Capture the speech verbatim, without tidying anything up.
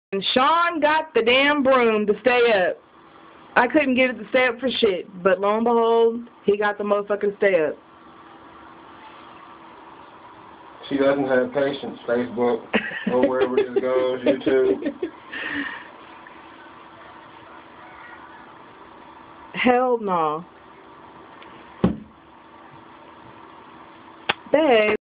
And Sean got the damn broom to stay up. I couldn't get it to stay up for shit, but lo and behold, he got the motherfucker to stay up. She doesn't have patience. Facebook or wherever this goes, YouTube. Hell no. Babe.